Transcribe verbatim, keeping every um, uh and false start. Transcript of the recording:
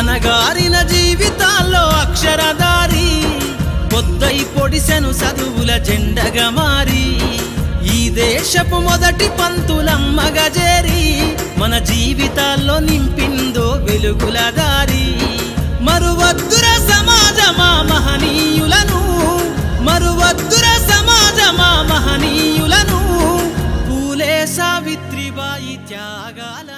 అనగారిన జీవితాల్లో అక్షరధారి పొద్దై పొడిసెను చదువుల జెండగా మారి ఈ దేశపు మొదటి పంతులమ్మగా చేరి మన జీవితాల్లో నింపిందో వెలుగుల దారి మరువద్దుర సమాజమా మహనీయులను మరువద్దుర సమాజమా మహనీయులను పూలే సావిత్రిబాయి త్యాగాల